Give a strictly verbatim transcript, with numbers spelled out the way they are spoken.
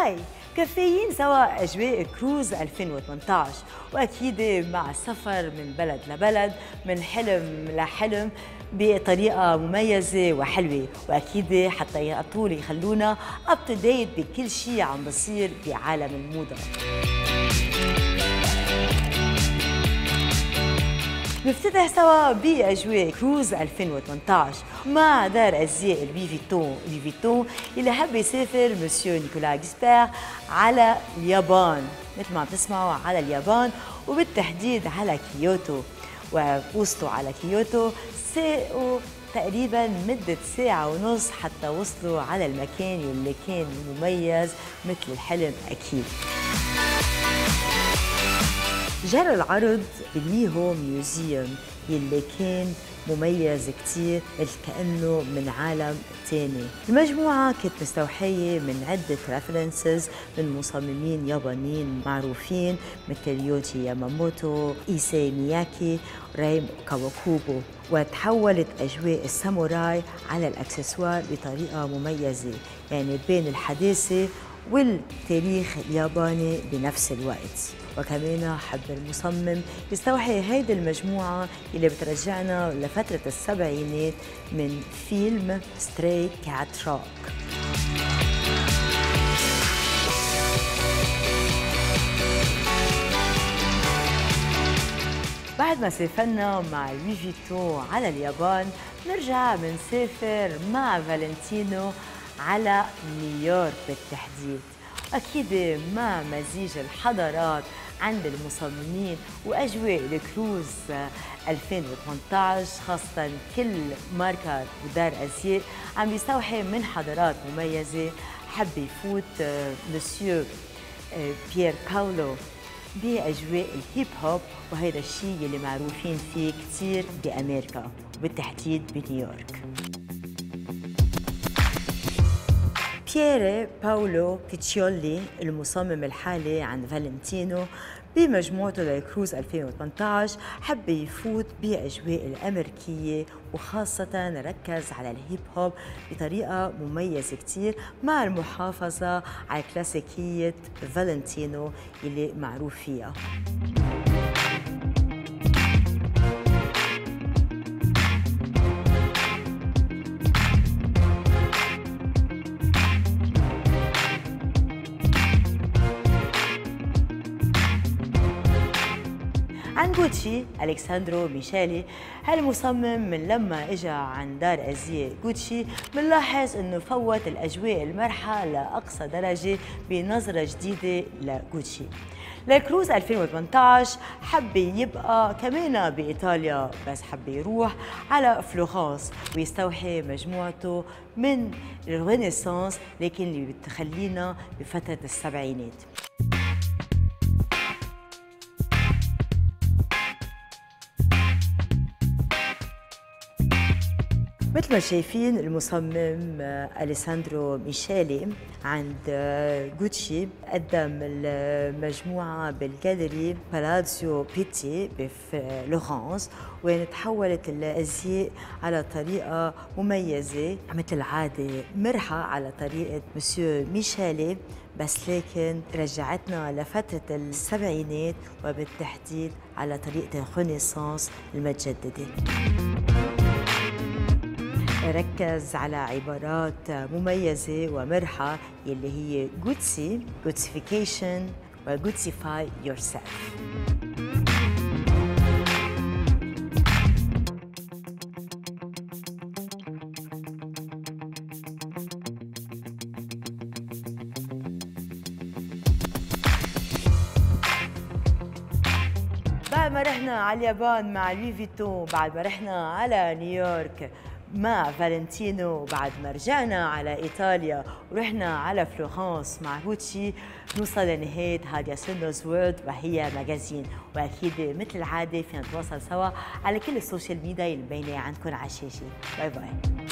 هاي كافيين سوا أجواء كروز ألفين وثمانية عشر، وأكيد مع السفر من بلد لبلد، من حلم لحلم بطريقة مميزة وحلوة، وأكيد حتى على طول يخلونا أب تو ديت بكل شيء عم بصير بعالم الموضة. نفتتح سوا بأجواء كروز ألفين وثمانية عشر مع دار أزياء لوي فيتون لوي فيتون اللي حب يسافر مسيو نيكولا غيسبير على اليابان، مثل ما عم تسمعوا على اليابان وبالتحديد على كيوتو. ووصلوا على كيوتو ساقوا تقريبا مدة ساعة ونص حتى وصلوا على المكان اللي كان مميز مثل الحلم أكيد. جرى العرض بالميهو ميوزيوم يلي كان مميز كتير مثل كأنه من عالم تاني. المجموعة كانت مستوحية من عدة ريفرنسز من مصممين يابانيين معروفين مثل يوجي ياماموتو، إيساي مياكي، ريم كاواكوبو، وتحولت أجواء الساموراي على الأكسسوار بطريقة مميزة، يعني بين الحداثة والتاريخ الياباني بنفس الوقت. وكمان حب المصمم يستوحي هيدي المجموعة اللي بترجعنا لفترة السبعينات من فيلم ستراي كات روك. بعد ما سافرنا مع لوي فيتون على اليابان، نرجع بنسافر مع فالنتينو على نيويورك بالتحديد، أكيد مع مزيج الحضارات عند المصممين وأجواء الكروز ألفين وثمانية عشر، خاصة كل ماركة ودار أزياء عم بيستوحي من حضارات مميزة. حب يفوت مسيو بيير باولو بأجواء الهيب هوب، وهذا الشيء اللي معروفين فيه كتير بأمريكا وبالتحديد بنيويورك. بيير باولو بيتشيولي المصمم الحالي عند فالنتينو بمجموعته للكروز ألفين وثمانية عشر حب يفوت بأجواء الأمريكية، وخاصة ركز على الهيب هوب بطريقة مميزة كتير مع المحافظة على كلاسيكية فالنتينو اللي معروف فيها. عن غوتشي ألكساندرو ميشيلي، هالمصمم من لما اجى عن دار ازياء غوتشي بنلاحظ انه فوت الاجواء المرحه لاقصى درجه بنظره جديده لغوتشي. لكروز ألفين وثمانية عشر حب يبقى كمان بايطاليا، بس حب يروح على فلورنس ويستوحي مجموعته من الرينيسانس، لكن اللي بتخلينا بفتره السبعينات. مثل ما شايفين المصمم أليساندرو ميشيلي عند غوتشي قدم المجموعة بالجاليري بالازيو بيتي بفلورنس، وين تحولت الأزياء على طريقة مميزة مثل العادة مرحة على طريقة مسيو ميشيلي، بس لكن رجعتنا لفترة السبعينات وبالتحديد على طريقة الرينيسانس المتجددة. ركز على عبارات مميزة ومرحة يلي هي غوتسي، غوتسيفيكيشن، وغوتسيفاي يور سيلف. بعد ما رحنا على اليابان مع لوي فيتون، بعد ما رحنا على نيويورك مع فالنتينو، بعد ما رجعنا على إيطاليا ورحنا على فلورنس مع غوتشي، نوصل لنهاية هادية سندوز وورد وهي ماجازين. وأكيد مثل العادة فينا نتواصل سوا على كل السوشيال ميديا اللي مبينة عندكم على الشاشة. باي باي.